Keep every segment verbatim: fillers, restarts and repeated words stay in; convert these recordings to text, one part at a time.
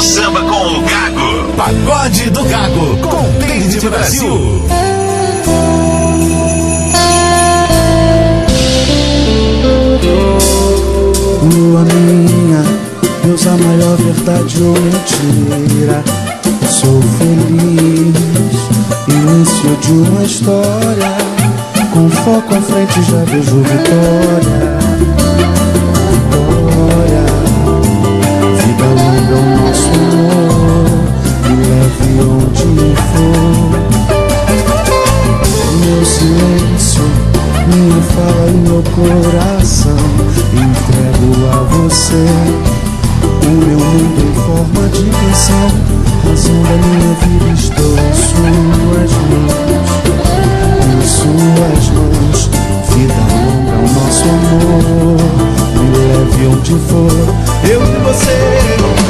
samba com o Gago. Pagode do Gago, com Cleide Brasil. Lua minha, Deus, a maior verdade ou mentira. Sou feliz, início de uma história. Com foco à frente já vejo vitória. Vitória, vida longa é o nosso amor, me leve onde for. Meu silêncio, minha fala e meu coração entrego a você. O meu mundo em forma de canção, razão da minha vida, estou em suas mãos. Em suas mãos, vida longa é o nosso amor, me leve onde for. Eu e você,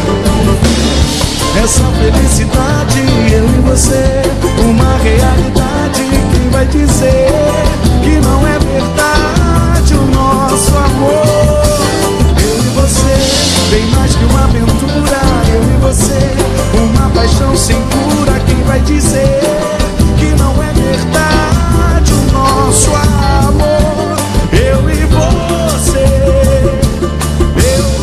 essa felicidade, eu e você, uma realidade que vai dizer que não é verdade o nosso amor. Eu e você, bem mais que uma aventura. Eu e você, uma paixão sem cura. Quem vai dizer que não é verdade o nosso amor? Eu e você, eu...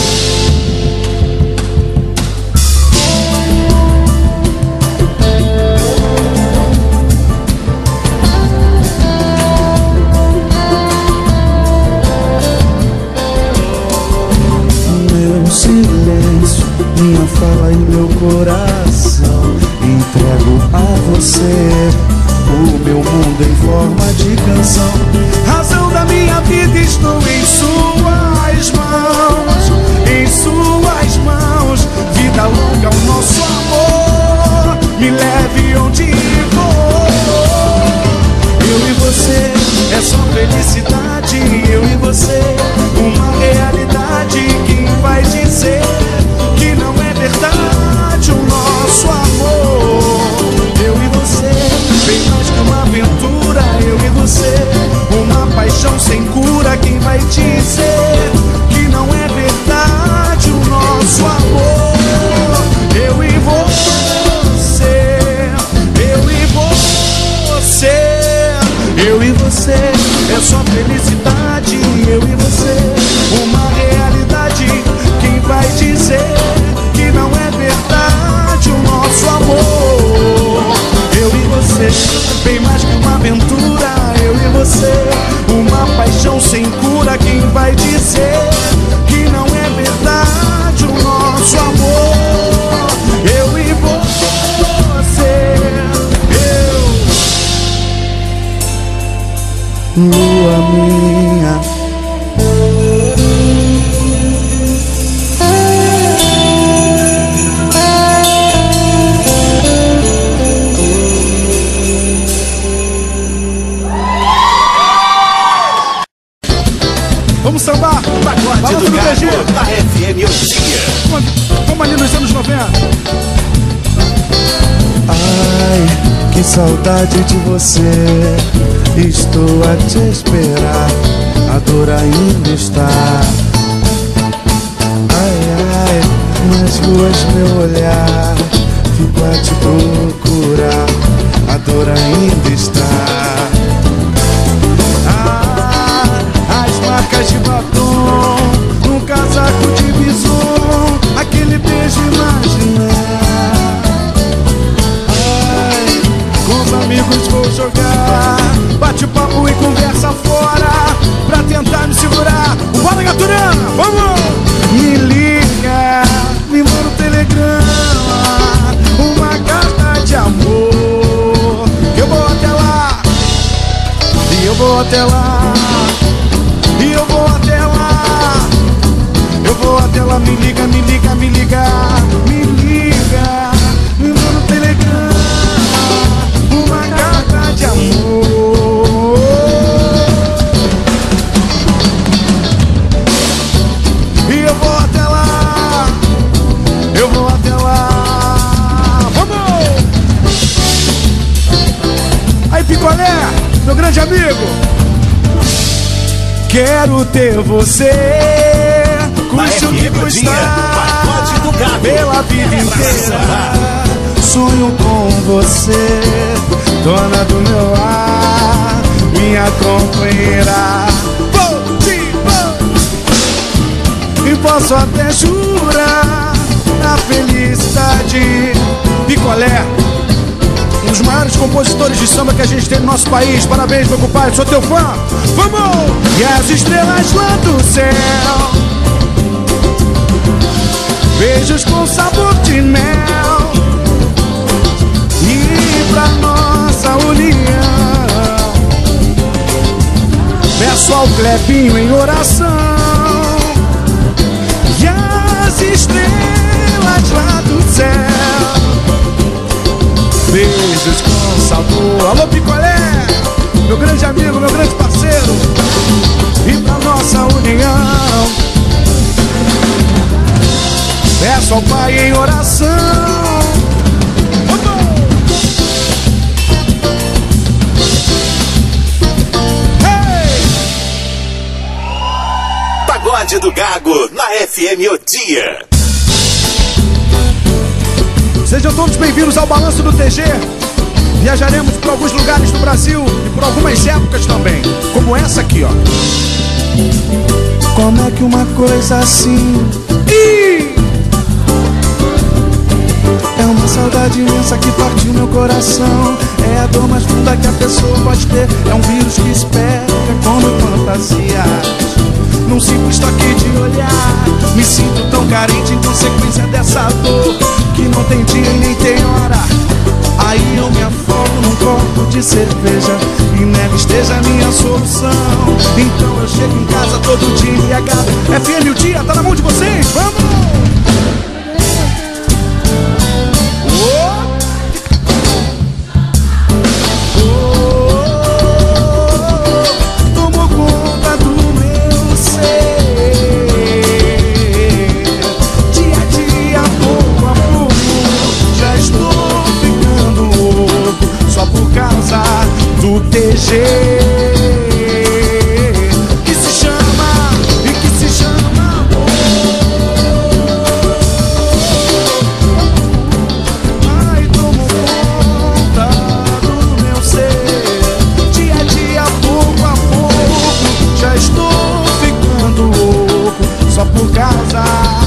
silêncio, minha fala e meu coração entrego a você. O meu mundo em forma de canção, razão da minha vida, estou em suas mãos. Em suas mãos, vida longa o nosso amor, me leve onde for. Eu e você, é só felicidade. Eu e você, uma realidade. Quem vai dizer que não é verdade o nosso amor? Eu e você, bem mais que uma aventura. Eu e você, uma paixão sem cura. Quem vai dizer que não é verdade o nosso amor? Eu e você, eu e você, eu e você, é só felicidade. Eu e você, uma realidade. Quem vai dizer que não é verdade o nosso amor? Eu e você, bem mais que uma aventura. Eu e você, uma paixão sem cura. Quem vai dizer que não é verdade o nosso amor? Eu e você, eu... Lua minha, vamos sambar, Pagode do Gago, da F M Odia. vamos ali nos anos noventa. Ai, que saudade de você, estou a te esperar, a dor ainda está. Ai, ai, nas ruas meu olhar, fico a te procurar, a dor ainda está. Ah, as marcas de batom, no casaco de bison, aquele beijo imaginar. Ai, com os amigos vou jogar, bate papo e conversa fora, pra tentar me segurar. O Bola Gaturana, vamos! Me liga, me manda um telegrama, uma carta de amor. Eu vou até lá, e eu vou até lá, e eu vou até lá, eu vou até lá. Me liga, me liga, me liga, me liga, me manda um telegrama, uma carta de amor. E eu vou até lá, eu vou até lá, vamos! Aí, Picolé, meu grande amigo, quero ter você, custe o que custar. Pagode do pela vida inteira. Sonho com você, dona do meu lar, minha companheira. E posso até jurar a felicidade. Picolé, um dos maiores compositores de samba que a gente tem no nosso país. Parabéns, meu compadre, sou teu fã. Vamos! E as estrelas lá do céu, beijos com sabor de mel, e pra nossa união peço ao Clebinho em oração. E as estrelas lá do céu, beijos com sabor. Alô, Picolé, meu grande amigo, meu grande parceiro. E pra nossa união peço ao Pai em oração. Hey! Pagode do Gago na F M O Dia. Sejam todos bem-vindos ao Balanço do T G. Viajaremos por alguns lugares do Brasil e por algumas épocas também, como essa aqui, ó. Como é que uma coisa assim Ih! é uma saudade imensa que partiu meu coração. É a dor mais funda que a pessoa pode ter. É um vírus que espera como fantasias. Num simples toque de olhar, me sinto tão carente em consequência dessa dor, que não tem dia e nem tem hora. Aí eu me afogo num copo de cerveja e nela esteja a minha solução. Então eu chego em casa todo dia embriagado. F M o Dia tá na mão de vocês, vamos! Do T G que se chama e que se chama amor. Ai, tomo conta do meu ser. Dia a dia, pouco a pouco, já estou ficando louco só por causa.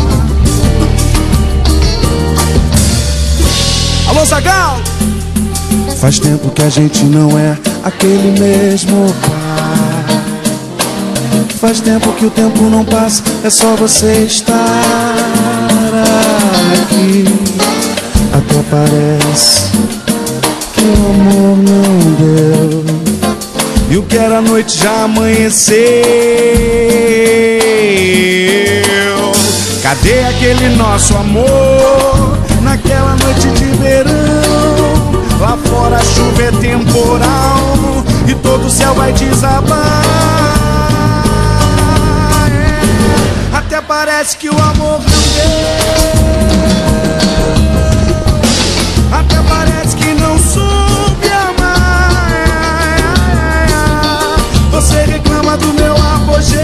Alô, Zagal! Faz tempo que a gente não é aquele mesmo par. Faz tempo que o tempo não passa, é só você estar aqui. Até parece que o amor não deu, e o que era noite já amanheceu. Cadê aquele nosso amor naquela noite de verão? Lá fora a chuva é temporal e todo o céu vai desabar. É. Até parece que o amor não deu. Até parece que não soube amar. É. Você reclama do meu apogeu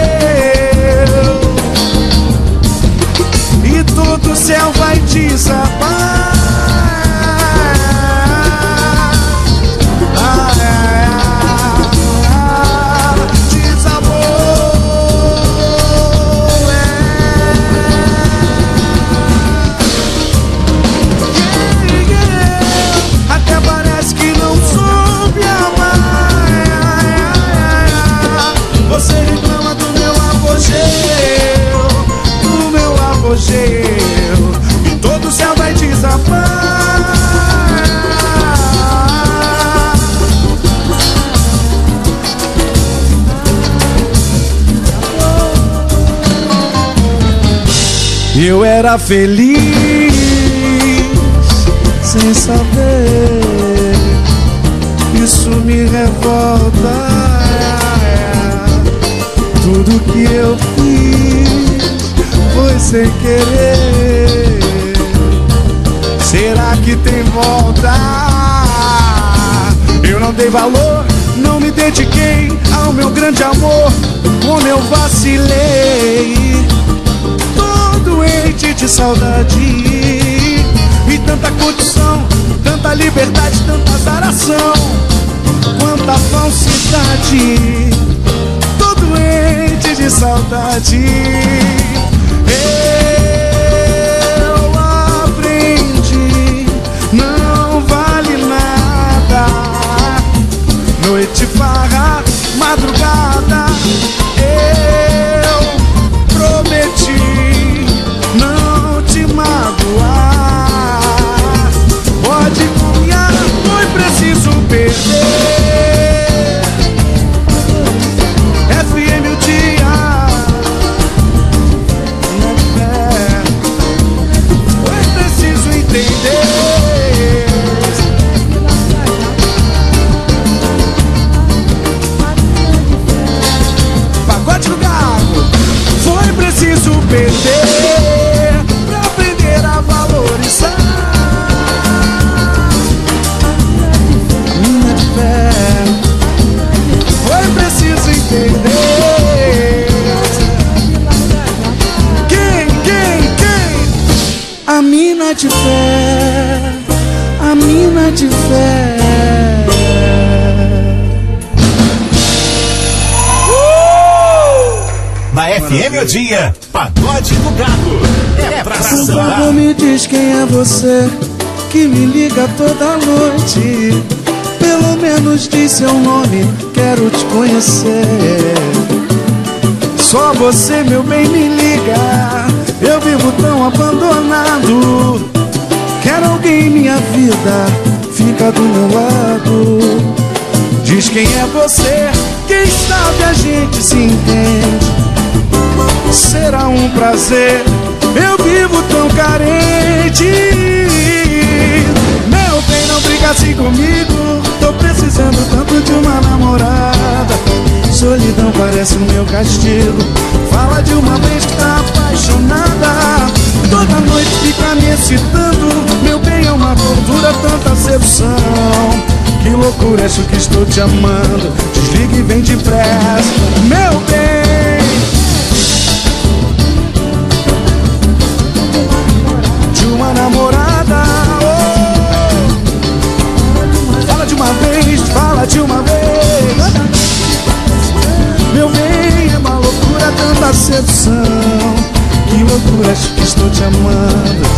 e todo o céu vai desabar. Você reclama do meu apogeu, do meu apogeu, e todo o céu vai desabar. Eu era feliz sem saber, isso me revolta. Tudo que eu fiz foi sem querer. Será que tem volta? Eu não dei valor, não me dediquei ao meu grande amor. Como eu vacilei, tô doente de saudade. E tanta condição, tanta liberdade, tanta azaração, quanta falsidade. Tô doente de saudade. Eu aprendi, não vale nada. Noite, farra, madrugada. Eu prometi não te magoar. Pode confiar, foi preciso perder. F M o dia. Foi preciso entender. Pagode do Gago. Foi preciso perder pra aprender a valorizar. Mina de fé. Foi preciso entender. Quem, quem, quem? A mina de fé. A mina de fé. Na F M o dia, Pagode do Gago. É pra Por sambar. favor, me diz quem é você que me liga toda noite. Pelo menos diz seu nome, quero te conhecer. Só você, meu bem, me liga. Eu vivo tão abandonado. Quero alguém em minha vida, fica do meu lado. Diz quem é você, quem sabe a gente se entende. Será um prazer, eu vivo tão carente. Meu bem, não briga assim comigo. Tô precisando tanto de uma namorada. Solidão parece o meu castigo. Fala de uma vez que tá apaixonada. Toda noite fica me excitando. Meu bem, é uma tortura, tanta sedução. Que loucura, acho que estou te amando. Desliga e vem depressa, meu bem. De uma namorada, oh. Fala de uma vez, fala de uma vez. Meu bem, é uma loucura, tanta sedução. Que loucura, acho que estou te amando.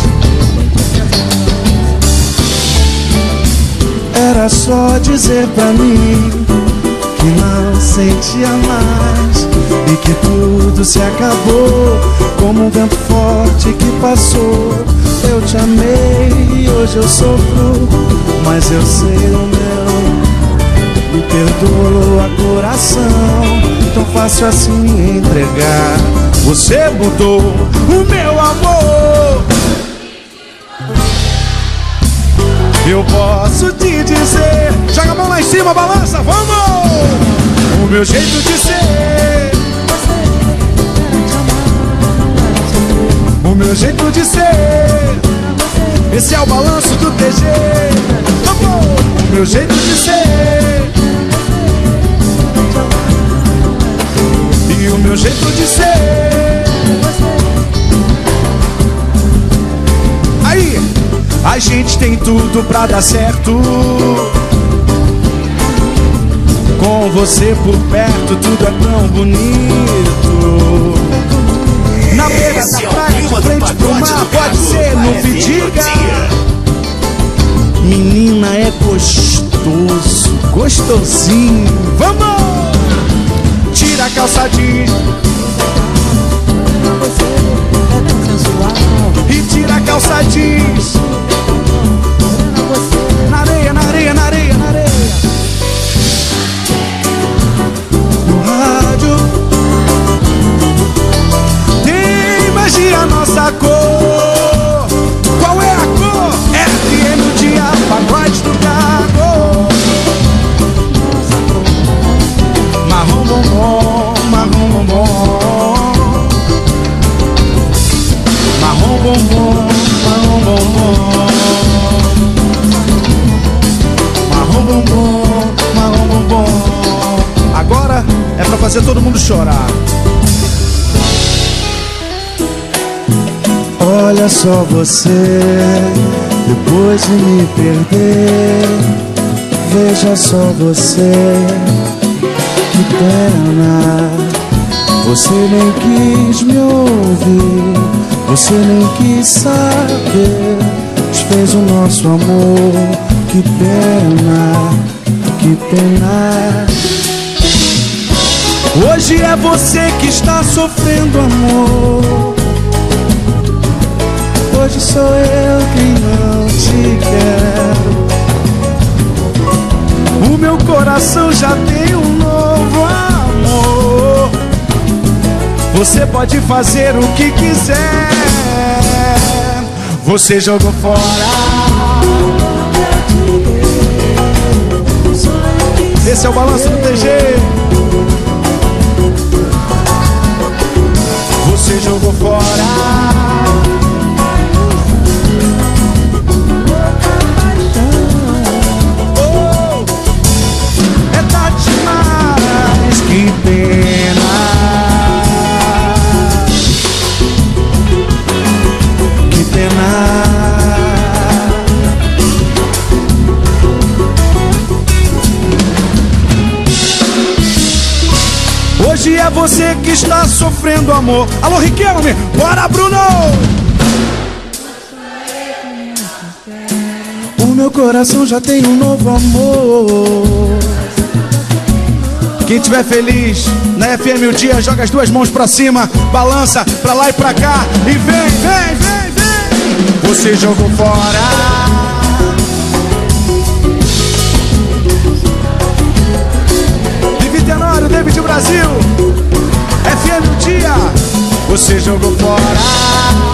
Era só dizer pra mim que não sentia mais e que tudo se acabou, como um vento forte que passou. Eu te amei e hoje eu sofro, mas eu sei o meu. Me perdoa, coração, tão fácil assim entregar. Você mudou o meu amor. Eu posso te dizer, joga a mão lá em cima, balança, vamos! O meu jeito de ser, o meu jeito de ser. Esse é o balanço do T G. Vamos! O meu jeito de ser. E o meu jeito de ser. Aí! A gente tem tudo pra dar certo. Com você por perto, tudo é tão bonito. Na beira da praia, de frente pro mar, pode ser, não me diga. Menina, é gostoso, gostosinho. Vamos! Tira a calça jeans e tira a calça jeans. Na areia, na areia, na areia, na areia. No rádio tem magia a nossa cor. Qual é a cor? F M o dia, Pagode do Gago. Marrom bombom, marrom bombom. Marrom bombom, marrom bombom. Marrom bombom, marrom bombom. Agora é pra fazer todo mundo chorar. Olha só você, depois de me perder. Veja só você, que pena. Você nem quis me ouvir, você nem quis saber. Desfez o nosso amor, que pena, que pena. Hoje é você que está sofrendo amor. Hoje sou eu quem não te quero. O meu coração já tem um novo amor. Você pode fazer o que quiser. Você jogou fora. Esse é o balanço do T G. Você jogou fora. Que pena, que pena. Hoje é você que está sofrendo amor. Alô, Riquelme, bora, Bruno! O meu coração já tem um novo amor. Quem estiver feliz na F M o dia, joga as duas mãos pra cima, balança pra lá e pra cá e vem, vem, vem, vem. Você jogou fora. David Tenório, David Brasil, F M o dia. Você jogou fora.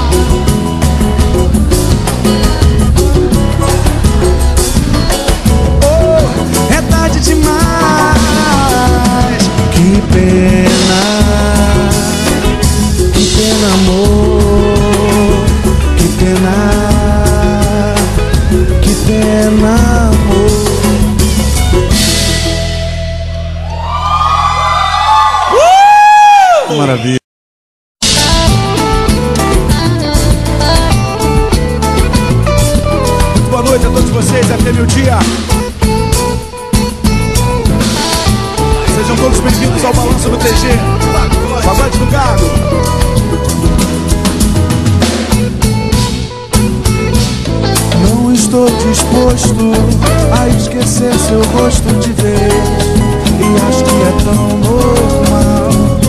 Oh, é tarde demais. Que pena, que pena, amor. Que pena, que pena, amor. Uh! Maravilha. Muito boa noite a todos vocês, F M o dia. Sejam todos bem-vindos ao Balanço do T G. Pagode do Gago. Não estou disposto a esquecer seu rosto de vez. E acho que é tão normal.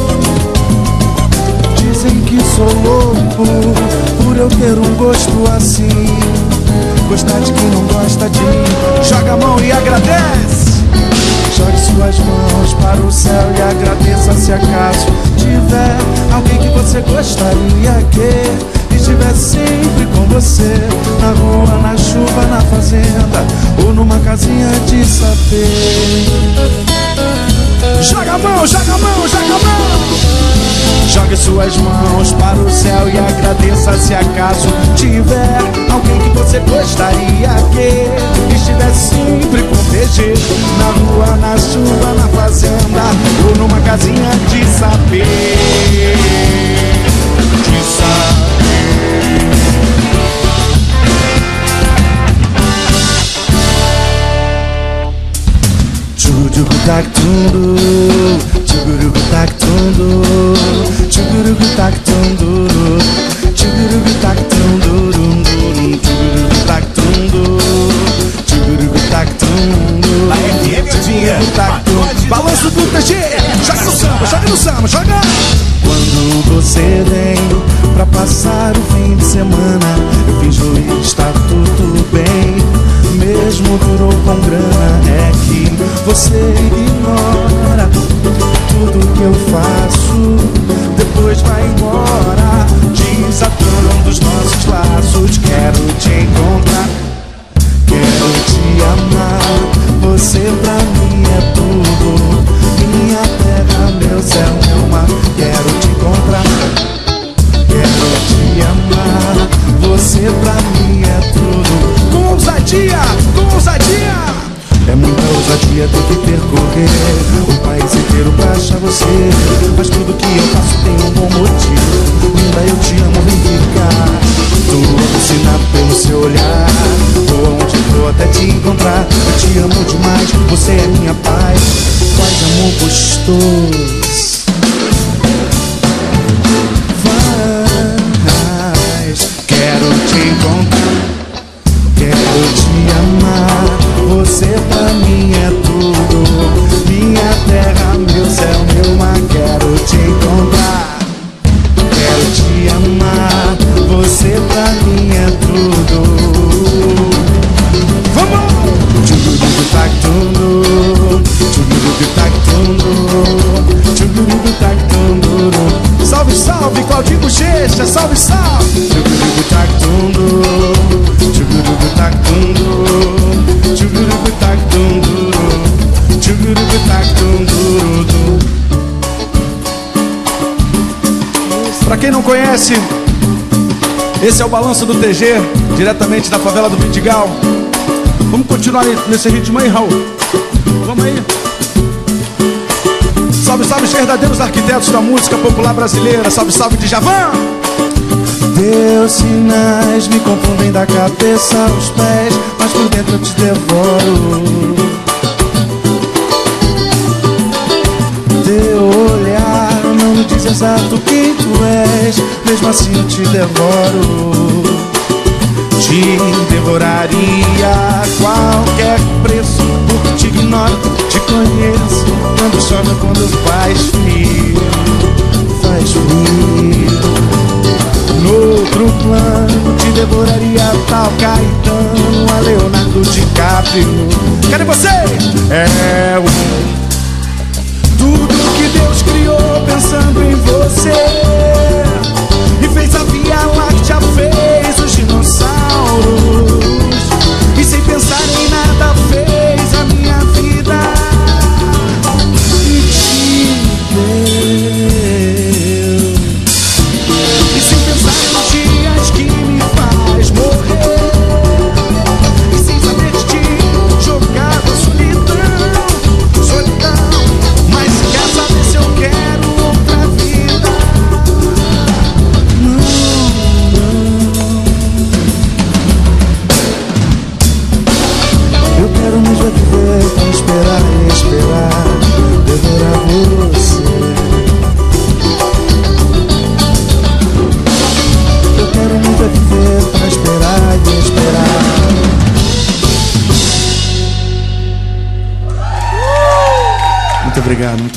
Dizem que sou louco por eu ter um gosto assim. Gostar de quem não gosta de mim. Joga a mão e agradece. Jogue suas mãos para o céu e agradeça se acaso tiver alguém que você gostaria que estivesse sempre com você. Na rua, na chuva, na fazenda ou numa casinha de sapê. Joga a mão, joga a mão, joga a mão. Jogue suas mãos para o céu e agradeça se acaso tiver alguém que você gostaria que estivesse sempre com T G. Na rua, na chuva, na fazenda ou numa casinha de sapê. De sapê. Tchugurugu tac tundu, tchugurugu tac tundu, tchugurugu tac tundu, tchugurugu tac tundu, tchugurugu tac tundu, tchugurugu tac tundu. A F M o dia. Balanço do T G, joga no samba, joga no samba, joga. Quando você vem pra passar o fim de semana, eu finjo e está tudo bem. Mesmo durou com grana, é que você ignora tudo que eu faço. Depois vai embora, desatando os nossos laços. Quero te encontrar, quero te amar. Você pra mim é tudo, minha terra, meu céu, meu mar. Quero te encontrar, quero te amar. Você pra mim é tudo. Com ousadia, com ousadia. É muita ousadia ter que percorrer o país inteiro pra achar você. Mas tudo que eu faço tem um bom motivo. Linda, eu te amo, vem ficar. juntos. Mas quero te encontrar, quero te amar. Você pra mim é tudo, minha terra, meu céu, meu mar. Quero te encontrar, quero te amar. Você pra mim é tudo. Vamos! Salve, salve, Claudinho Bochecha, salve, salve. Pra quem não conhece, esse é o Balanço do T G, diretamente da favela do Vidigal. Vamos continuar nesse ritmo aí, Raul? Vamos aí. Salve, salve os verdadeiros arquitetos da música popular brasileira. Salve, salve de Djavan. Teus sinais me confundem da cabeça aos pés, mas por dentro eu te devoro. Teu olhar não me diz exato quem tu és, mesmo assim eu te devoro. Te devoraria a qualquer preço, porque te ignoro, te conheço. Quando chove, quando faz frio, faz frio. No outro plano, te devoraria a tal Caetano, a Leonardo DiCaprio. Cadê você? É o tudo que Deus criou pensando em você, e fez a Via Láctea, fez os dinossauros, e sem pensar em nada fez a minha vida e te deu. E sem pensar nos dias que me faz morrer, e sem saber de ti jogado a solidão, solidão. Mas quer saber se eu quero outra vida? Não, não. Eu quero mesmo viver pra esperar e esperar, devorar você. Eu quero muito viver pra esperar e esperar. Muito obrigado, muito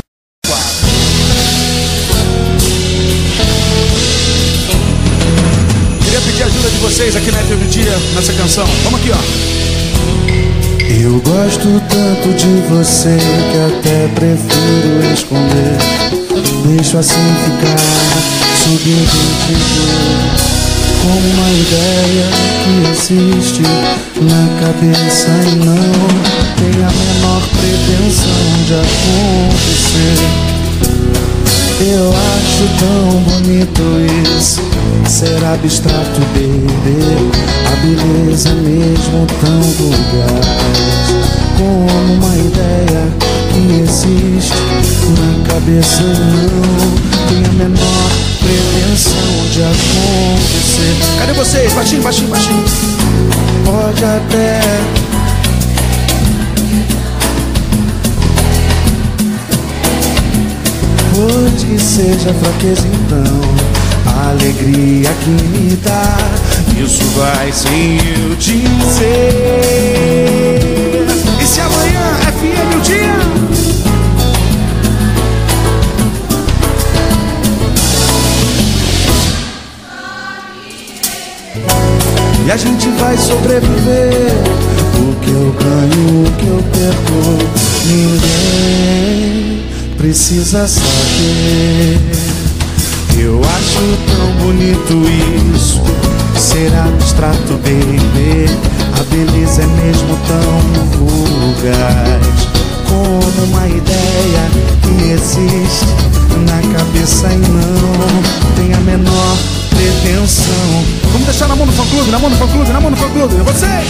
Queria pedir a ajuda de vocês aqui na F M Dia, nessa canção. Vamos aqui, ó. Eu gosto tanto de você que até prefiro esconder. Deixo assim ficar subentendido, como uma ideia que existe na cabeça e não tem a menor pretensão de acontecer. Eu acho tão bonito isso, ser abstrato, baby. A beleza é mesmo tão vulgar, como uma ideia que existe na cabeça e não tem a menor pretensão de acontecer. Cadê vocês? Baixinho, baixinho, baixinho. Pode até pode que seja fraqueza, então a alegria que me dá, isso vai sem eu dizer. E se amanhã é F M o dia? E a gente vai sobreviver. O que eu ganho, o que eu perco, ninguém precisa saber. Eu acho tão bonito isso, ser abstrato, baby. A beleza é mesmo tão fugaz, como uma ideia que existe na cabeça e não tem a menor pretensão. Vamos deixar na mão do fã-clube, na mão do fã-clube, na mão do fã-clube. Vocês!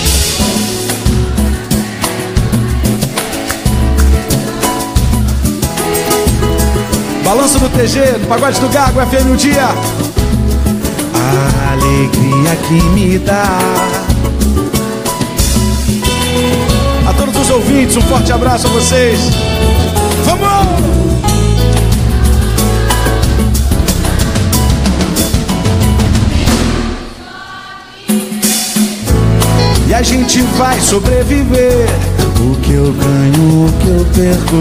Balanço do T G, no Pagode do Gago, F M o Dia. A alegria que me dá. A todos os ouvintes, um forte abraço a vocês. Vamos! a gente vai sobreviver. O que eu ganho, o que eu perco,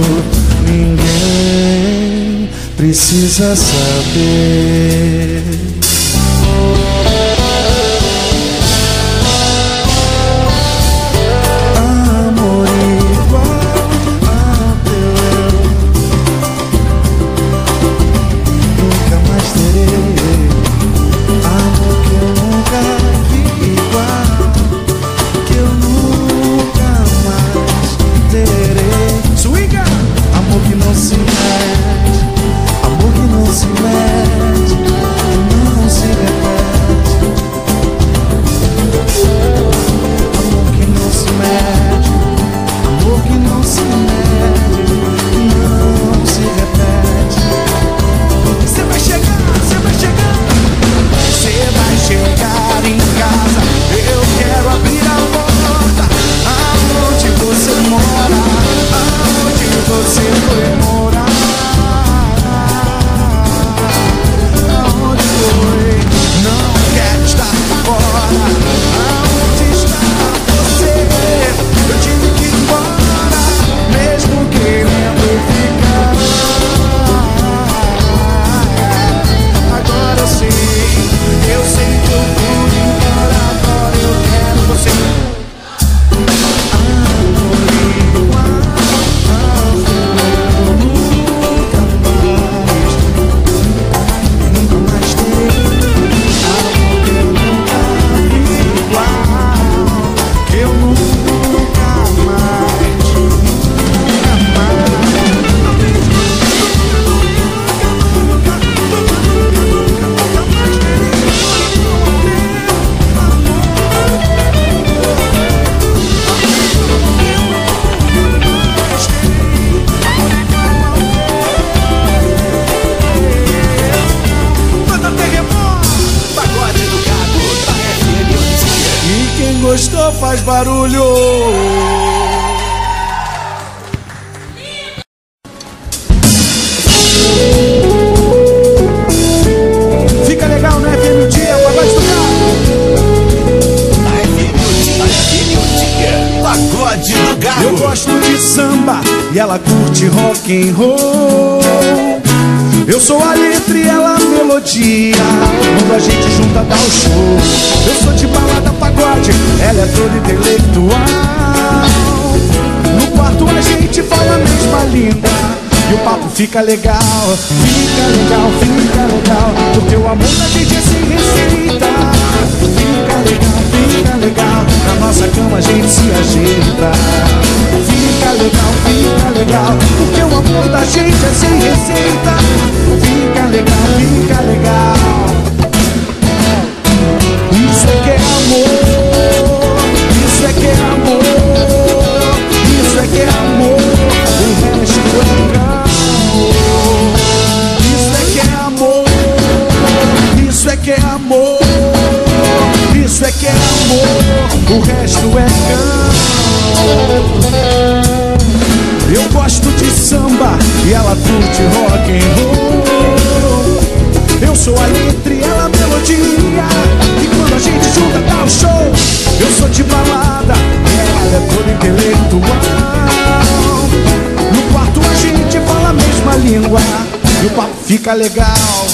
ninguém precisa saber. Amor igual ao teu, nunca mais terei. Amor que eu nunca vi igual, que eu nunca mais terei. Swinga! Amor que não se mede, amor que não se mede, que não se repete. Amor que não se mede, amor que não se mede, que não se repete. Você vai chegar, você vai chegar, você vai chegar em casa. Eu quero abrir a porta. Aonde você mora, aonde você foi morar, aonde foi, não quero estar fora. Aonde está você? Eu tive que ir embora, mesmo querendo ficar. Agora eu sei, eu sei que eu fui embora. Agora eu quero você. Amor igual ao teu, nunca mais, nunca mais terei. Amor que eu nunca vi igual, que eu nunca mais, nunca mais. Pagode do Gago, da F M Notícia. E quem gostou faz barulho. Fica legal, né, F M o Dia, Pagode do Gago. Da F M Notícia. F M Notícia. Pagode do Gago. Eu gosto de samba e ela curte rock and roll. Eu sou a letra e ela a melodia. Quando a gente junta dá o show. Eu sou de balada pagode, ela é toda intelectual. No quarto a gente fala a mesma língua e o papo fica legal. Fica legal, fica legal, porque o amor da gente é sem receita. Fica legal, fica legal, na nossa cama a gente se ajeita. Fica legal, fica legal, porque o amor da gente é sem receita. Fica legal, fica legal. Isso é que é amor, isso é que é amor, isso é que é amor, o resto é caô. Isso é que é amor, isso é que é amor, isso é que é amor, o resto é caô. Eu gosto de samba e ela curte rock and roll. Eu sou a letra e ela a melodia, e quando a gente junta dá o show. Eu sou de balada, ela é toda intelectual. No quarto a gente fala a mesma língua e o papo fica legal.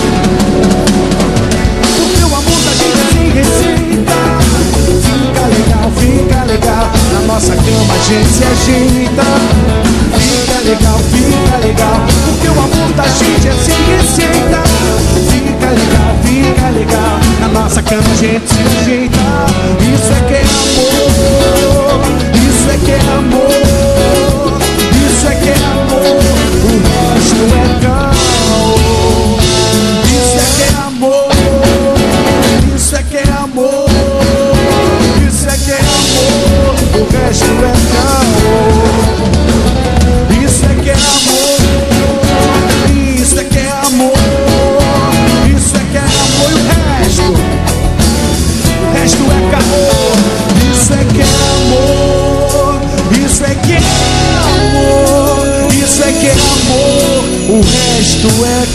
Porque o amor da gente é sem receita. Fica legal, fica legal, na nossa cama a gente se ajeita. Fica legal, fica legal, porque o amor da gente é sem receita. Fica legal, fica legal, na nossa cama a gente se ajeita. Isso é que é amor, isso é que é amor, isso é que é amor, o resto é caô. Isso é que é amor, isso é que é amor, isso é que é amor, o resto é caô. Isso é que é amor, isso é que é amor, isso é que é amor, e o resto, o resto é caô. Isso é que é amor, isso é que é amor, isso é que é amor, o resto é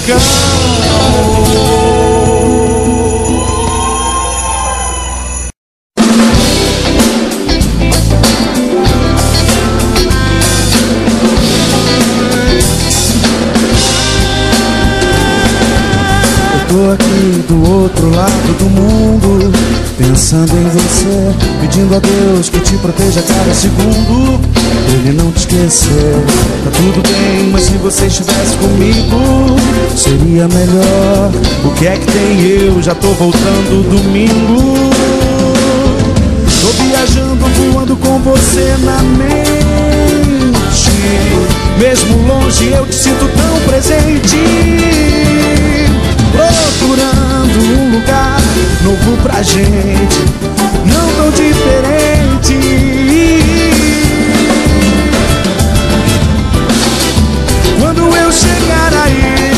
caô. pensando em você, pedindo a Deus que te proteja a cada segundo, pra Ele não te esquecer. Tá tudo bem, mas se você estivesse comigo, seria melhor. O que é que tem? Eu já tô voltando domingo. Tô viajando, voando com você na mente. Mesmo longe eu te sinto tão presente, procurando um lugar novo pra gente, não tão diferente. Quando eu chegar aí,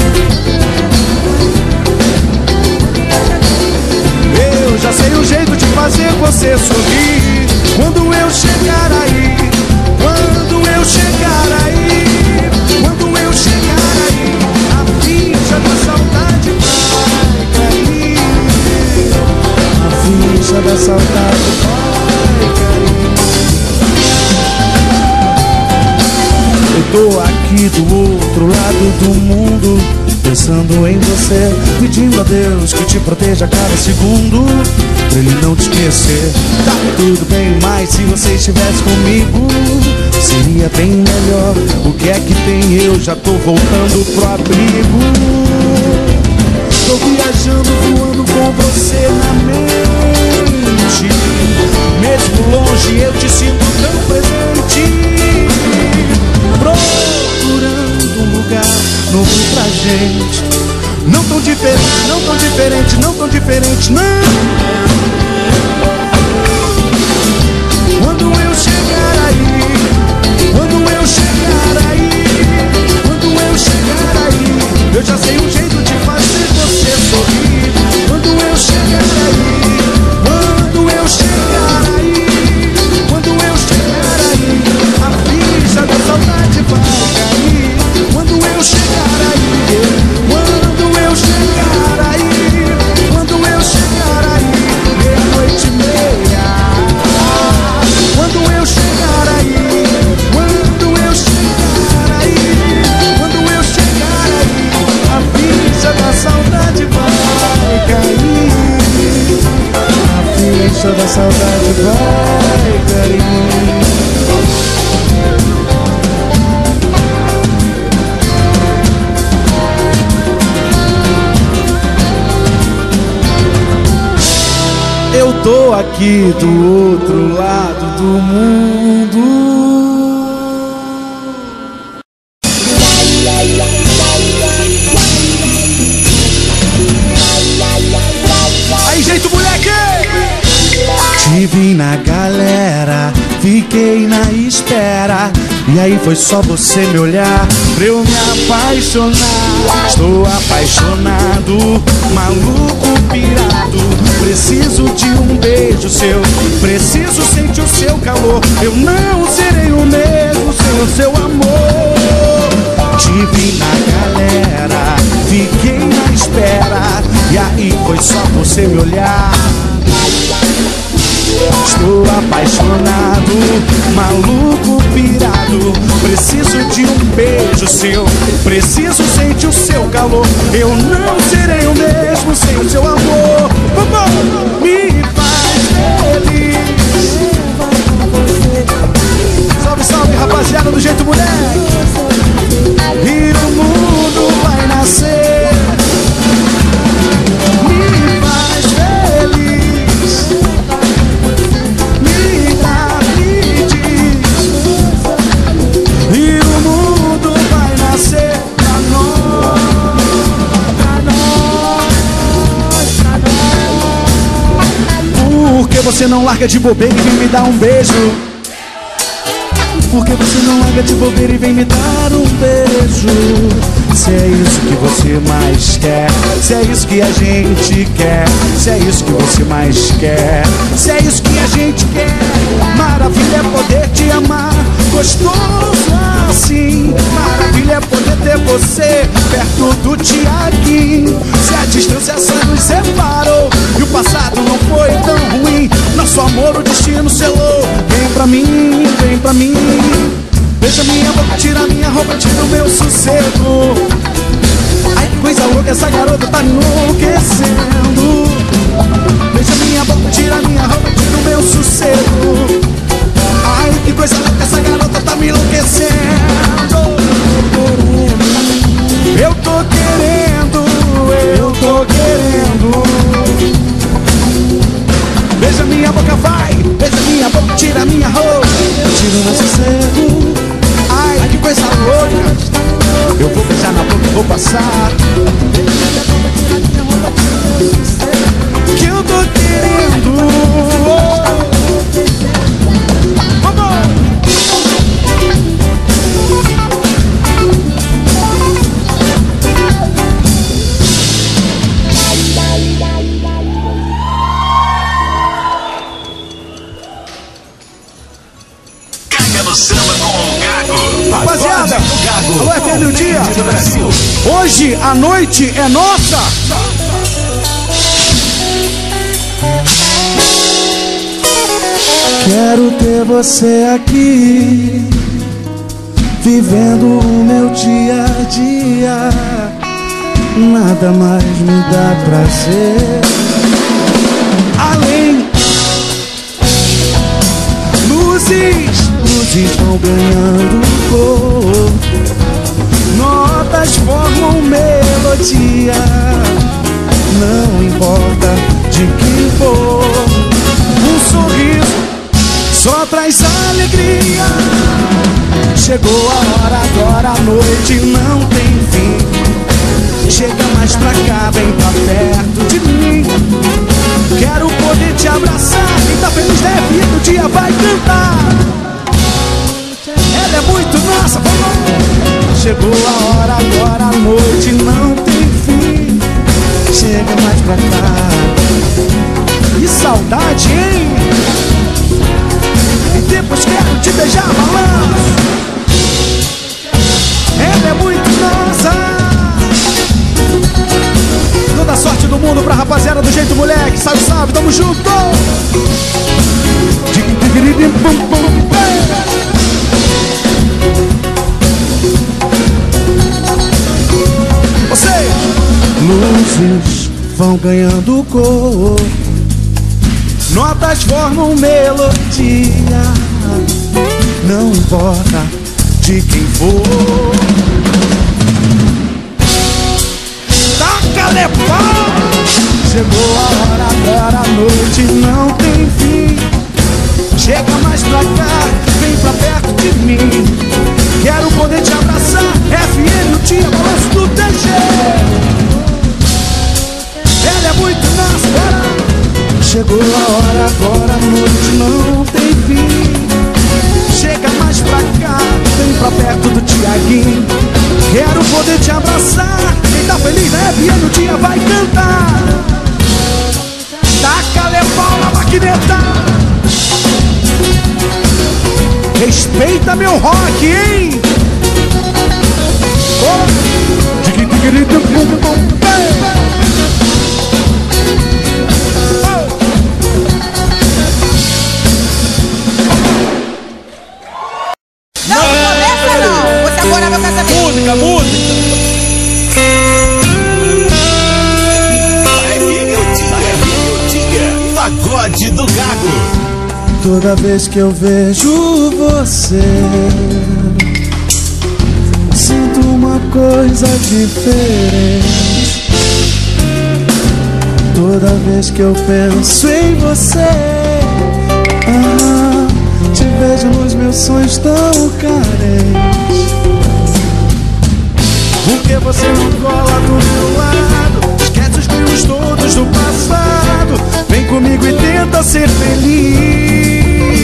eu já sei o jeito de fazer você sorrir. Quando eu chegar aí, quando eu chegar aí, quando eu chegar aí, a ficha da saudade vai cair. A ficha da saudade vai cair. Eu tô aqui do outro lado do mundo, pensando em você, pedindo a Deus que te proteja a cada segundo, pra Ele não te esquecer. Tá tudo bem, mas se você estivesse comigo, seria bem melhor. O que é que tem? Eu já tô voltando pro abrigo. Tô viajando, voando com você na mente. Mesmo longe eu te sinto tão presente, procurando um lugar novo pra gente, não tão diferente, não tão diferente, não tão diferente, não. Quando eu chegar aí, quando eu chegar aí, quando eu chegar aí, eu já sei um jeito de fazer você sorrir. Quando eu chegar aí, quando eu chegar aí, quando eu chegar aí, a ficha da saudade vai cair. Quando eu chegar aí, quando eu chegar aí, quando eu chegar aí, meia-noite e meia. Quando eu chegar aí, quando eu chegar aí, quando eu chegar aí, a ficha da saudade vai cair. A ficha da saudade vai cair. Eu tô aqui do outro lado do mundo. Aí, jeito, moleque! Te vi na galera, fiquei na espera, e aí foi só você me olhar pra eu me apaixonar. Estou apaixonado, maluco, pirado, preciso de um beijo seu, preciso sentir o seu calor. Eu não serei o mesmo sem o seu amor. Te vi na galera, fiquei na espera, e aí foi só você me olhar. Estou apaixonado, maluco, pirado, preciso de um beijo seu, preciso sentir o seu calor. Eu não serei o mesmo sem o seu amor. Me faz feliz. Salve, salve, rapaziada do jeito moleque. E o mundo vai nascer. Me faz feliz. Me dá, me diz. E o mundo vai nascer pra nós, pra nós, pra nós. Por que você não larga de bobeira e vem me dar um beijo? Por que você não larga de bobeira e vem me dar um beijo? Se é isso que você mais quer, se é isso que a gente quer, se é isso que você mais quer, se é isso que a gente quer. Maravilha é poder te amar, gostoso assim. Maravilha é poder ter você perto do Tiaguinho. Se a distância só nos separou e o passado não foi tão ruim, nosso amor o destino selou. Vem pra mim, vem pra mim. Beija minha boca, tira minha roupa, tira o meu sossego. coisa louca, essa garota tá me enlouquecendo. Beija minha boca, tira tira minha roupa, tira o meu sossego. Ai, que coisa louca. Eu vou beijar na boca e vou passar. Que eu tô querendo. Vamos! Caga no samba com o Gago. Rapaziada, alô, é Pedro Dia. Hoje a noite é nossa. Quero ter você aqui, vivendo o meu dia a dia. Nada mais me dá prazer além. Luzes, luzes vão ganhando cor, notas formam melodia. Não importa de quem for, um sorriso só traz alegria. Chegou a hora, agora a noite não tem fim. Chega mais pra cá, vem pra perto de mim. Quero poder te abraçar. Quem tá feliz da vida, o dia vai cantar. Ela é muito nossa, vamos! Chegou a hora, agora a noite não tem fim. Chega mais pra cá. Que saudade, hein? E depois quero te beijar, balanço. Ela é muito nossa. Toda a sorte do mundo pra rapaziada do Jeito Moleque. Salve, salve, tamo junto. Você. Luzes vão ganhando cor, notas formam melodia. Não importa de quem for. Taca-lhe pau! Chegou a hora, agora a noite não tem fim. Chega mais pra cá, vem pra perto de mim. Quero poder te abraçar. F M, o dia, balanço do T G. Ela é muito nossa, bora! Chegou a hora, agora a noite não tem fim. Chega mais pra cá, vem pra perto do Tiaguinho. Quero poder te abraçar. Quem tá feliz na F M, o dia vai cantar. Taca-lhe pau na maquineta. Respeita meu rock, hein? Oh. Não começa não! Você agora vai casar. Música, música. Pagode do Gago. Toda vez que eu vejo você, sinto uma coisa diferente. Toda vez que eu penso em você, ah, te vejo nos meus sonhos tão carentes. Por que você não cola do meu lado? Esquece os meus todos do passado. Vem comigo e tenta ser feliz.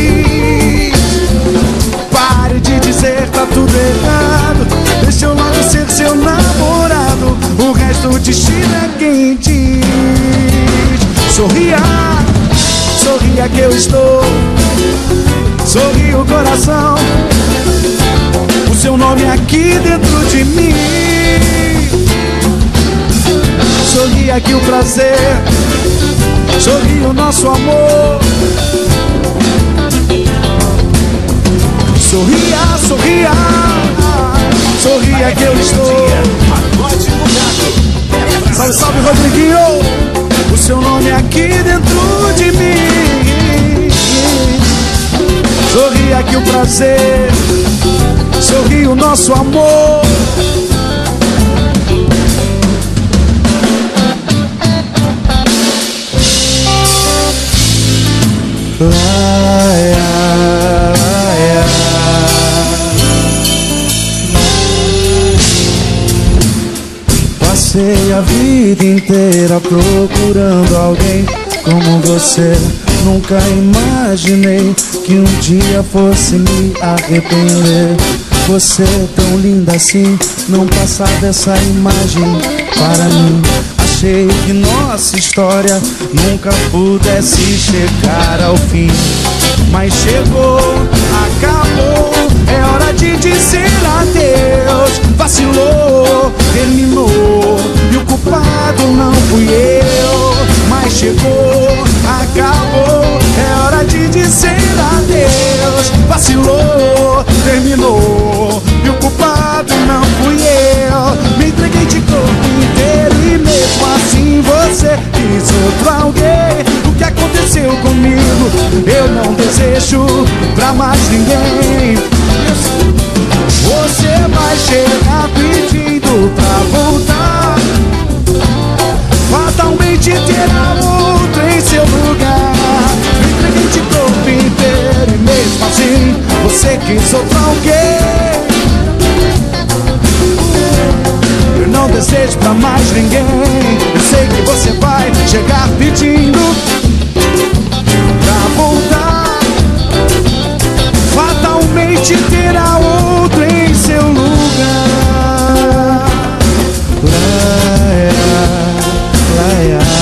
Pare de dizer tá tudo errado. Deixa eu logo ser seu namorado. O resto o destino é quem diz. Sorria, sorria que eu estou. Sorri o coração. O seu nome aqui dentro de mim. Sorria que o prazer. Sorri o nosso amor. Sorria, sorria. Sorria que eu estou. Pagode do Gago. Salve, salve, Rodriguinho. O seu nome aqui dentro de mim. Sorria que o prazer. Sorri o nosso amor. Ai, ai. vida procurando alguém como você. Nunca imaginei que um dia fosse me arrepender. Você tão linda assim, não passava dessa imagem para mim. Achei que nossa história nunca pudesse chegar ao fim. Mas chegou, acabou, é hora de dizer adeus. Vacilou, terminou, e o culpado não fui eu. Mas chegou, acabou, é hora de dizer adeus. Vacilou, terminou, e o culpado não fui eu. Me entreguei de corpo inteiro e mesmo assim você quis outro alguém. O que aconteceu comigo eu não desejo pra mais ninguém. Você vai chegar pedindo pra voltar, fatalmente terá outro em seu lugar. Me entreguei de corpo inteiro e mesmo assim você quis outro alguém. Eu não desejo pra mais ninguém. Eu sei que você vai chegar pedindo pra voltar, fatalmente terá outro em seu lugar. Laia, laia, laia.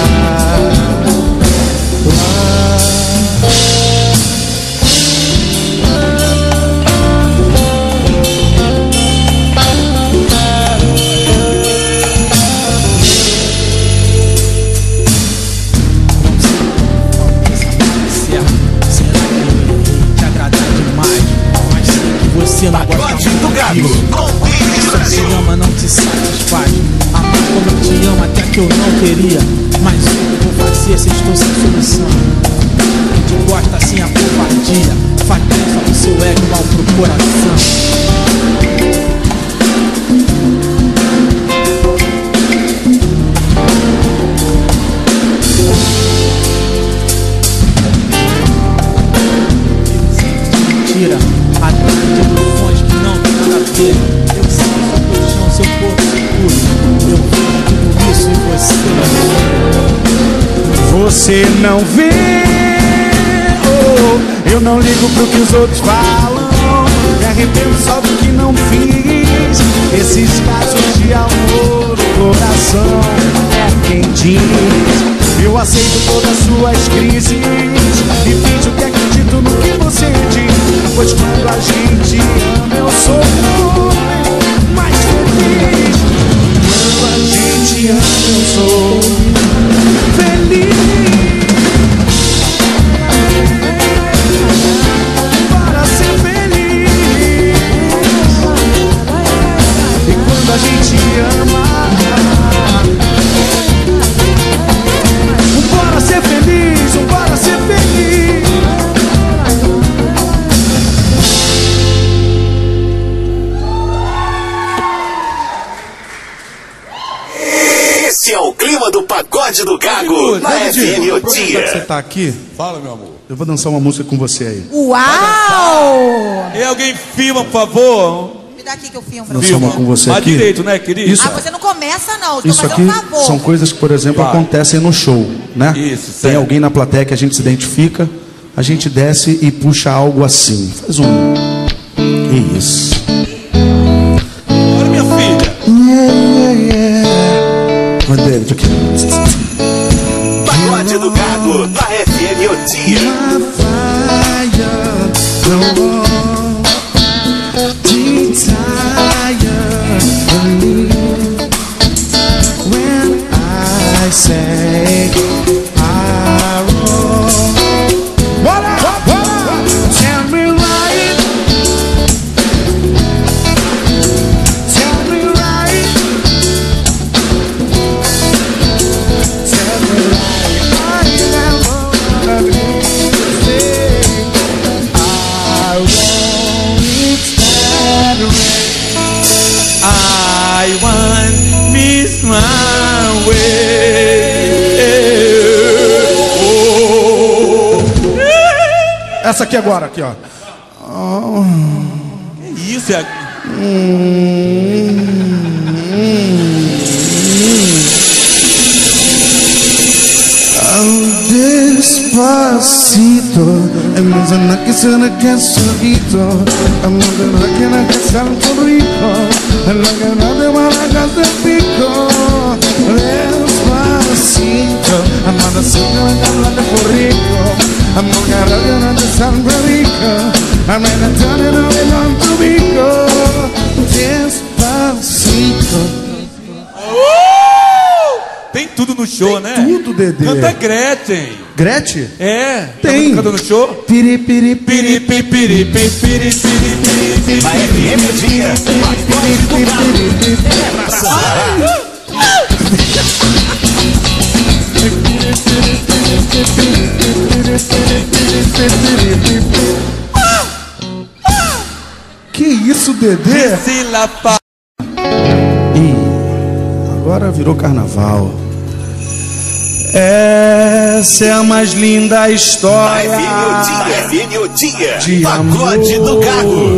Você não gosta do Gago. Você ama, não te satisfaz. Amar como eu te amo, até que eu não queria. Mas o que eu vou fazer se estou sem solução? Quem te gosta assim a covardia faz bem do seu ego mal pro coração. Mentira, atrás de emoções que não tem nada a ver. Eu sinto sua paixão, seu corpo seguro. Eu vejo tudo isso em você. Você não vê, oh, eu não ligo pro que os outros falam. Me arrependo só do que não fiz. Esses casos de amor, o coração é quem diz. Eu aceito todas as suas crises e finjo que acredito no que você diz. Pois quando a gente ama eu sou o homem mais feliz. Quando a gente ama eu sou feliz. Para ser feliz. E quando a gente ama, bora ser feliz, bora ser feliz. Esse é o clima do Pagode do Gago na F M O Dia. Você tá aqui? Fala, meu amor. Eu vou dançar uma música com você aí. Uau! E alguém filma, por favor? Me dá aqui que eu filmo. Dançar uma com você Mas aqui. direito, né, querido? Isso, Ah, você não começa não, tô isso fazendo aqui um favor. são coisas que, por exemplo, Vai. acontecem no show, né? Isso, Tem certo. alguém na plateia que a gente se identifica, a gente desce e puxa algo assim. Faz um... Isso. Olha, minha filha. Yeah, yeah. Ô, David, aqui. Pagode do Gago na F M O Dia. My fire, no more desire for me. When I say I roll, what up, what up? Tell me right, tell me right, tell me right. I never wanna be say I won't stand right. I want miss my way. Oh. Essa aqui agora, aqui ó. Que isso é? Despacito, emoziona que suena que solito, emoziona que no que Santo Rico, la que no te malagas de pico. Despacito, amada suena que habla de Rico, emoziona que no te Santo Rico, amada suena que no te Santo Rico. Despacito. Tem tudo no show, né? Tudo, Dedê. Canta Gretchen. Gretchen? É. Tem. Tá cantando no show? Piri, piri, Piri, piri, piri, piri, piri, piri. A F M o dia. Que isso, Dedê? Se lá pa... Ih, agora virou carnaval. Essa é a mais linda A história F M o dia. A F M o dia. de Pagode amor do Gago.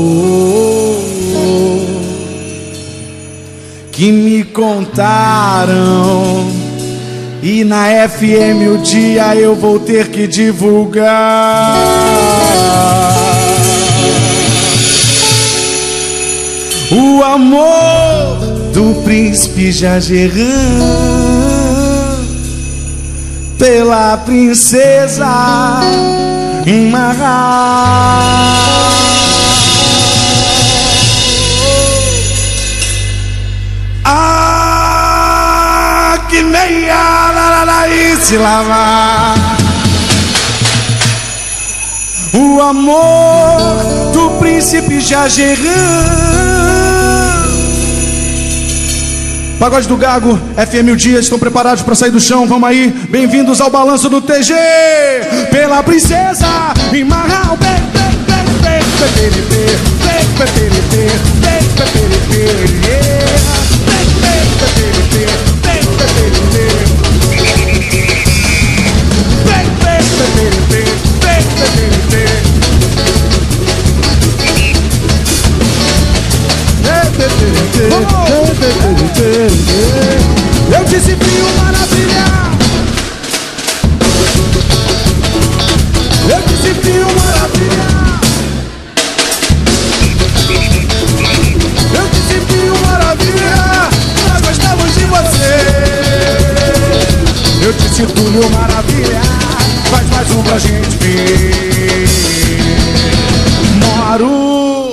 que me contaram. E na F M o dia eu vou ter que divulgar. O amor do príncipe Jageran pela princesa Mará. Ah, que nem a Lararaí se lavar. O amor do príncipe Jageran. Pagode do Gago, F M o dia, estão preparados para sair do chão? Vamos aí, bem-vindos ao balanço do T G. Pela princesa em Marral. Eu desafio maravilha. Eu desafio maravilha. Eu desafio maravilha. Nós gostamos de você. Eu disse Túlio Maravilha. Faz mais um pra gente ver. Moro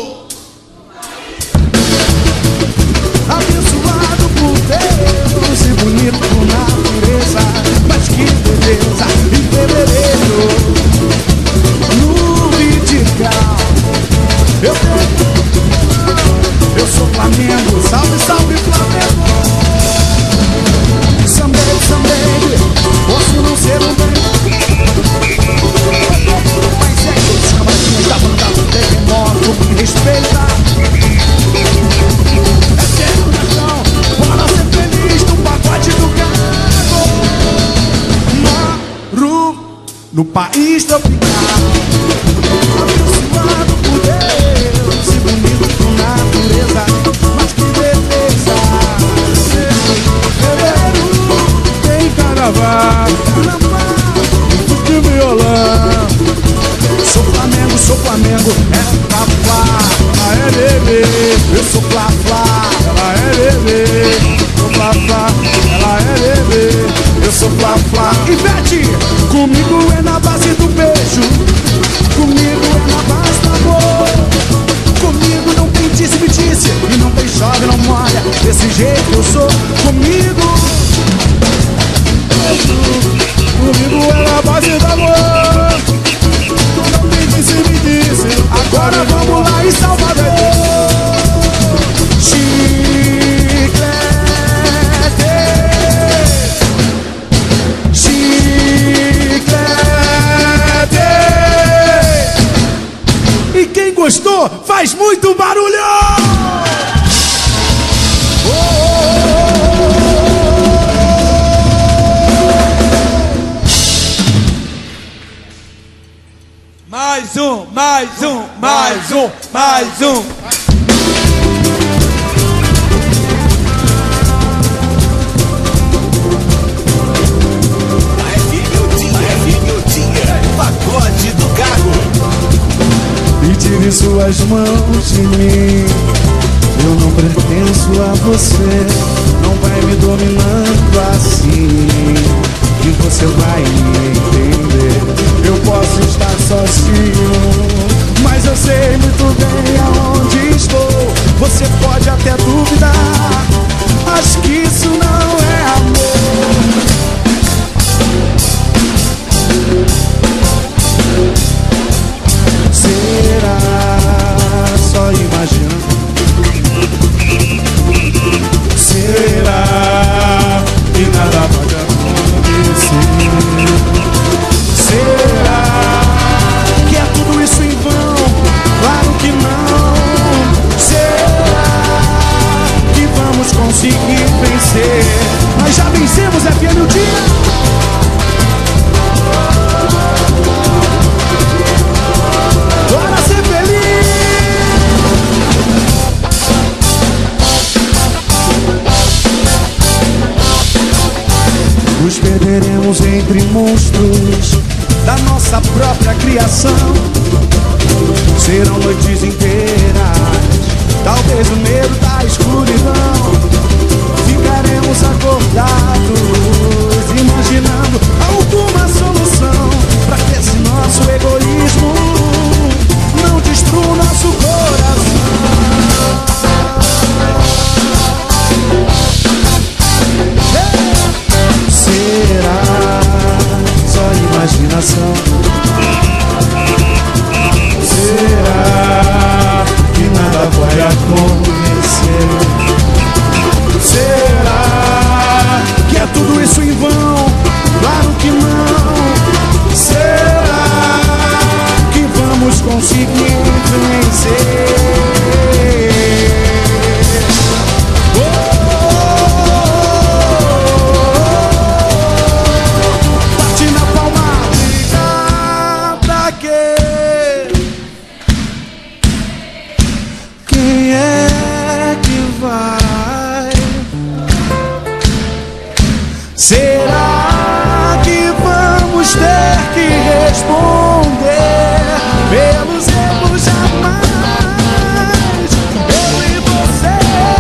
abençoado por Deus e bonito por natureza, mas que beleza em fevereiro no Vidigal. Eu eu sou Flamengo, salve, salve Flamengo. Someday, someday, posso não ser um bem, mas é que os camarinhos da banda do terremoto me respeita. Bora ser feliz no pagode do Gago. Moro no país tropical, abençoado por Deus e bonito por natureza, mas que beleza. Fevereiro tem carnaval, de violão. Sou Flamengo, sou Flamengo, é Fla-Fla, ela é bebê. Eu sou Fla-Fla, ela é bebê. Sou Fla-Fla, ela é bebê. Eu sou Fla-Fla. Ivete, comigo é na base do beijo, comigo é na base do amor. Comigo não tem disse-me-disse e não tem chove, não molha. Desse jeito eu sou, comigo. Comigo é na base do amor. Não tem disse-me-disse. Agora vamos lá em Salvador. Chiclete, chiclete. E quem gostou, faz muito barulho! Oh, oh, oh. Mais um, mais um, mais um, mais um. A F M o dia. A F M o tuas mãos de mim. Eu não pertenço a você, não vai me dominando assim, e você vai me entender. Eu posso estar sozinho, mas eu sei muito bem aonde estou. Você pode até duvidar, acho que isso não é amor. Será? Só imaginando. Será que nada pode acontecer? Será que é tudo isso em vão? Claro que não. Será que vamos conseguir vencer? Nós já vencemos, é fiel o dia. Bora ser feliz! Nos perderemos entre monstros da nossa própria criação. Serão noites inteiras, talvez o medo da escuridão. Ficaremos acordados, imaginando alguma solução pra que esse nosso egoísmo não destrua o nosso coração. Será só imaginação? Será que nada vai acontecer? Será que é tudo isso em vão? Claro que não. Será que vamos conseguir vencer? Será que vamos ter que responder pelos erros jamais? Eu e você.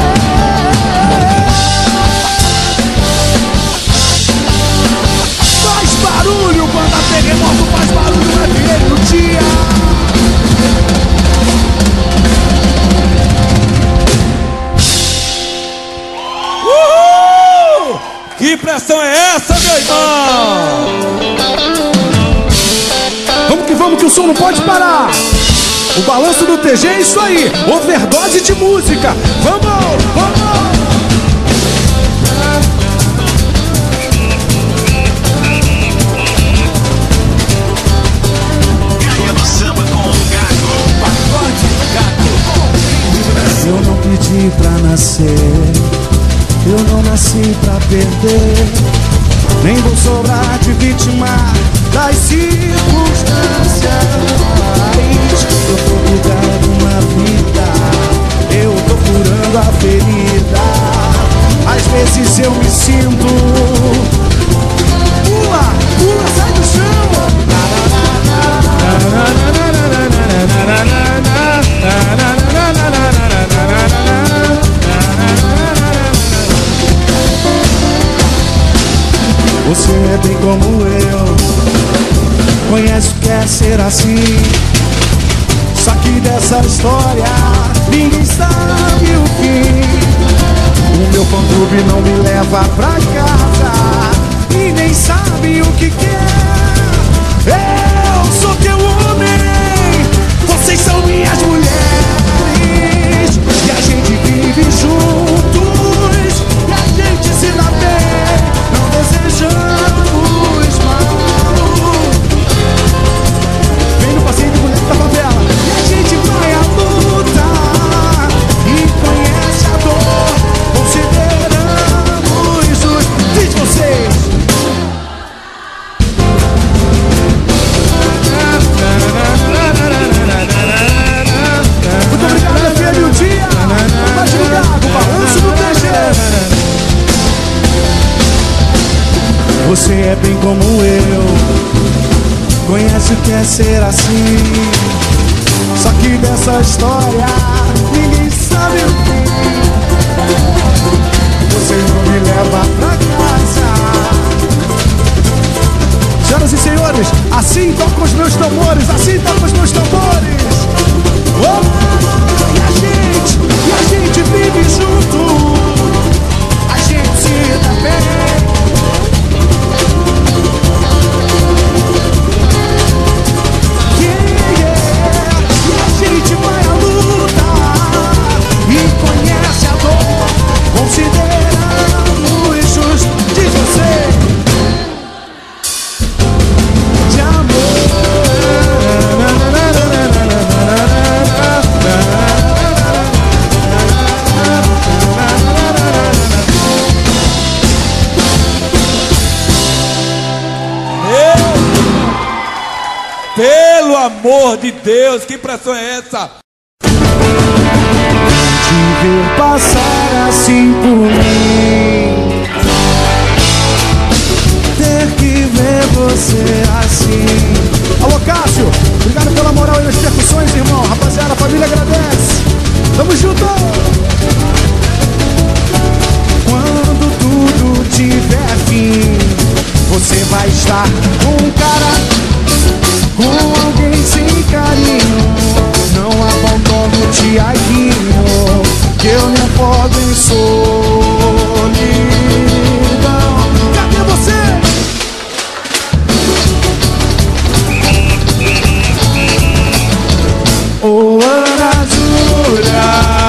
Faz barulho quando a terremoto faz barulho na vida do dia. Que pressão é essa, meu irmão? Vamos que vamos, que o som não pode parar. O balanço do T G é isso aí, overdose de música. Vamos, vamos. Caia no samba com o Gago. Pagode do Gago. Eu não pedi pra nascer, eu não nasci pra perder, nem vou sobrar de vítima das circunstâncias. Eu tô cuidando uma vida, eu tô curando a ferida. Às vezes eu me sinto, pula, pula, sai do chão. Você é bem como eu, conhece o que é ser assim. Só que dessa história ninguém sabe o fim. O meu fã-clube não me leva pra casa e nem sabe o que quer. Eu sou teu homem, vocês são minhas mulheres, e a gente vive juntos, e a gente se dá bem, não desejamos mal. Vem no passeio de mulher da favela, e a gente vai à luta e conhece a dor. Consideramos os... Diz vocês. Muito obrigado, filho, o dia. Vai divulgar o balanço do T G. Você é bem como eu, conhece o que é ser assim. Só que dessa história ninguém sabe o fim. Vocês vão me levar pra casa. Senhoras e senhores, assim tocam os meus tambores, assim tocam os meus tambores. Oh, e a gente, e a gente vive junto. A gente se dá bem. Yeah, yeah. E a gente vai à luta e conhece a dor, considerando os justos de você. De amor. Pelo amor de Deus, que pressão é essa? Te ver passar assim por mim, ter que ver você assim. Alô, Cássio, obrigado pela moral e nas percussões, irmão. Rapaziada, a família agradece. Tamo junto. Quando tudo tiver fim, você vai estar com um cara, com alguém sem carinho. Não abandono o Tiaguinho, que eu não posso em solidão. Cadê você? Ô, Ana Júlia,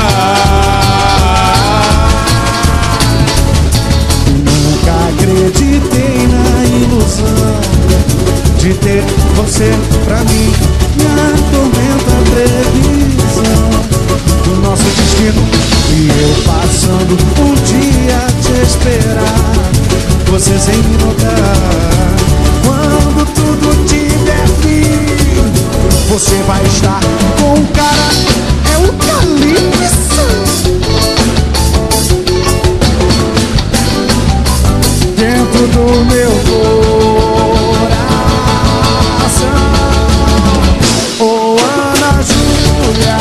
nunca acreditei na ilusão de ter você pra mim. Me atormenta a previsão do nosso destino, e eu passando o dia a te esperar, você sem me notar. Quando tudo tiver fim, você vai estar com um cara, é o Calypso, dentro do meu coração. Oh, Ana Júlia,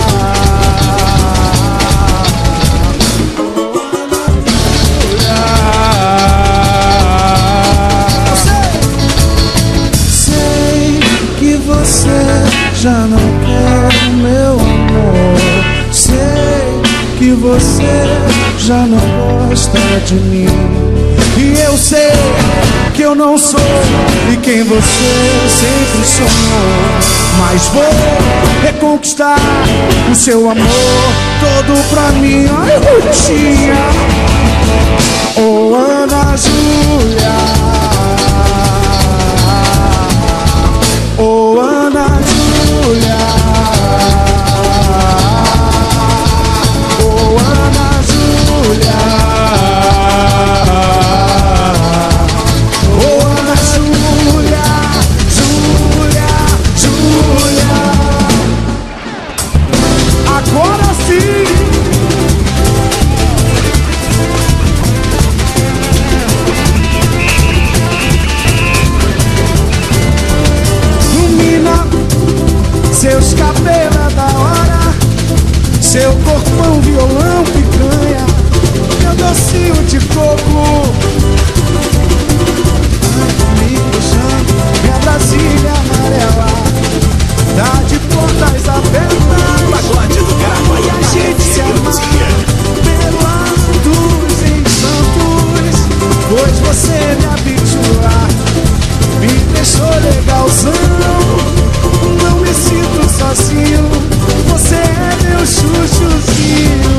já não quer o meu amor. Sei que você já não gosta de mim, e eu sei que eu não sou e quem você sempre sonhou. Mas vou reconquistar o seu amor todo pra mim. Ai, Rutinha, oh, Ana Júlia, oh, Ana Júlia, oh, Ana Júlia, oh, Ana Júlia, Júlia, Júlia. Agora sim. Seus cabelos da hora, seu corpão, violão, picanha, meu docinho de coco. Vai comigo, Jango, minha Brasília amarela, tá de portas abertas. Pagode do Gago, e a gente se ama pelo altos em Santos, pois você me habitua, me deixou legalzão. Não me sinto sozinho, você é meu chuchuzinho.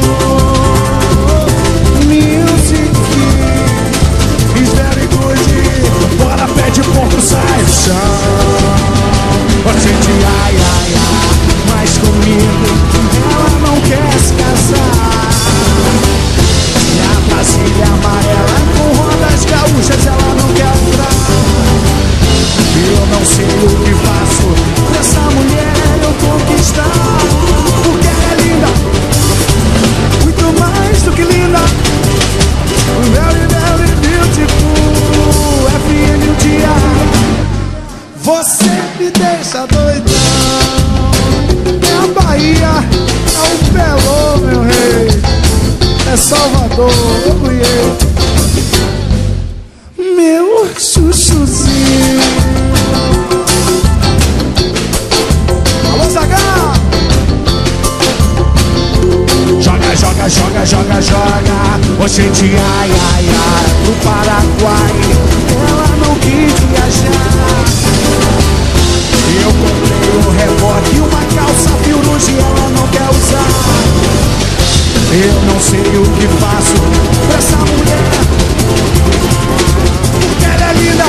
Music is very good. Bora, pé de porco, sai do chão. A gente ai, ai, ai, mas comigo ela não quer se casar. Minha Brasília amarela com rodas gaúchas ela não quer entrar. Eu não sei o que faço dessa mulher eu conquistar, porque ela é linda, muito mais do que linda. Very, very beautiful. F M o dia, você me deixa doidão. Bahia, é o Pelô, meu rei. É Salvador, yeah. Meu chuchuzinho. Alô, Zagá! Joga, joga, joga, joga, joga. Oxente, ai, ai, ai. No Paraguai, ela não quis viajar. Eu comprei um reboque e uma calça Firuze, ela não quer usar. Eu não sei o que faço pra essa mulher, porque ela é linda.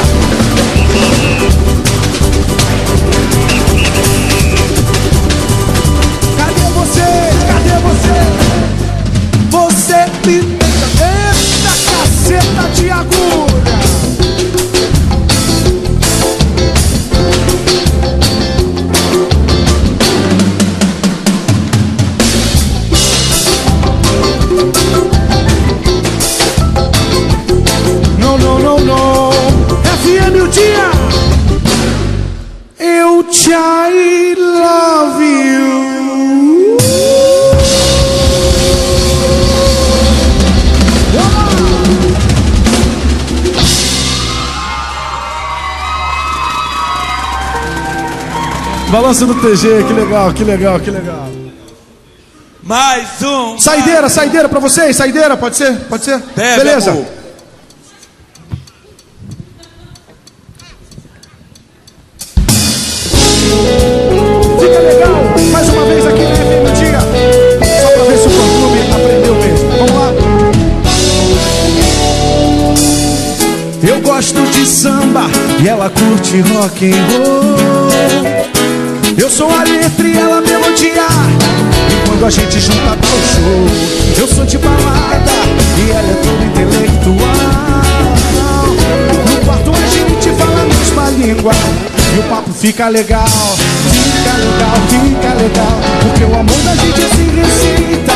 Cadê você? Cadê você? Você me deixa dentro da caceta de agulha. Não, não, não, não. F M o dia. Eu te I love you. Balança do T G, que legal, que legal, que legal. Mais um. Saideira, saideira pra vocês, saideira, pode ser? Pode ser? Deve, beleza. Amor. Fica legal, mais uma vez aqui na F M o dia. Só pra ver se o fã-clube aprendeu mesmo. Vamos lá. Eu gosto de samba e ela curte rock and roll. Eu sou a letra e ela a melodia, e quando a gente junta dá o show. Eu sou de balada e ela é toda intelectual. No quarto a gente fala a mesma língua e o papo fica legal. Fica legal, fica legal, porque o amor da gente se receita.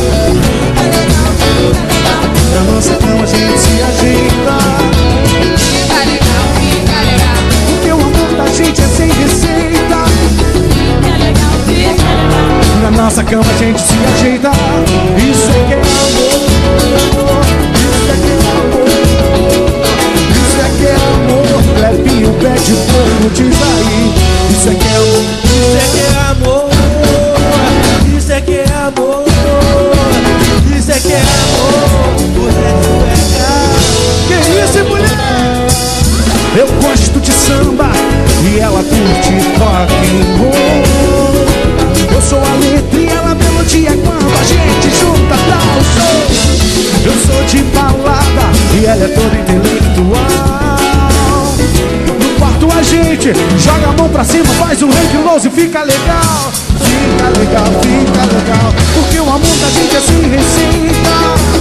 Na nossa cama a gente se ajeita. Fica legal, fica legal. Porque o amor da gente é sem receita. Fica legal, fica legal. Na nossa cama a gente se ajeita. Isso é que é amor. Isso é que é amor. Isso é que é amor. Clepinho, pé de fogo, diz aí. Isso é que é amor. Isso é que é amor. Isso é que é amor. Isso é que é amor. O resto é caro. Que isso, mulher? Eu gosto de samba e ela curte rock and roll. Eu sou a letra e ela a melodia, quando a gente junta dá o show. Eu sou de balada e ela é toda intelectual. No quarto a gente joga a mão pra cima, faz um rank low e fica legal. Fica legal, fica legal, porque o amor da gente é sem receita.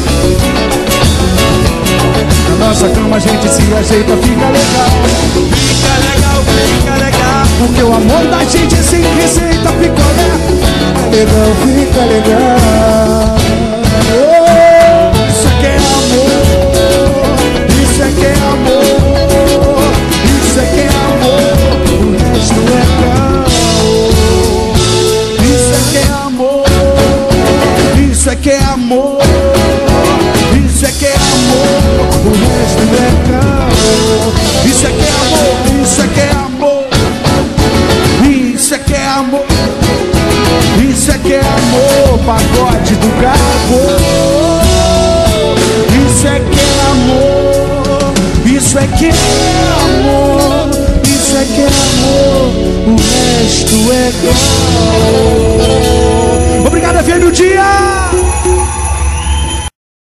Na nossa cama a gente se ajeita, fica legal. Fica legal, fica legal. Porque o amor da gente é sem receita, picolé. Fica legal, fica legal. Oh, isso é que é amor. Isso é que é amor. Isso é que é amor. O resto é caô. Isso é que é amor. Isso é que é amor. Isso é que é amor. O resto é caô. Isso é que é amor. Isso é que é amor. Isso é que é amor. Isso é que é amor. Pagode do Gago. Isso é que é amor. Isso é que é amor. Isso é que é amor. O resto é caô. Obrigado, F M o dia.